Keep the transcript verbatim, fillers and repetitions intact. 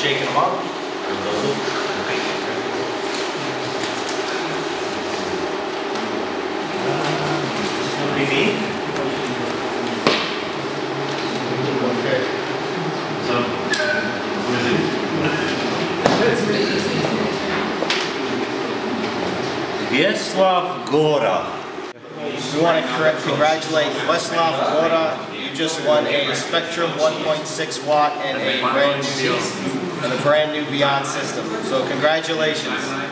shaking them up. Be me. Okay. So, what is it? It's really easy. Wieslaw Gora. We want to congratulate Wieslaw Gora. You just won a Spectrum one point six watt and a brand new and a brand new Beyond system. So congratulations.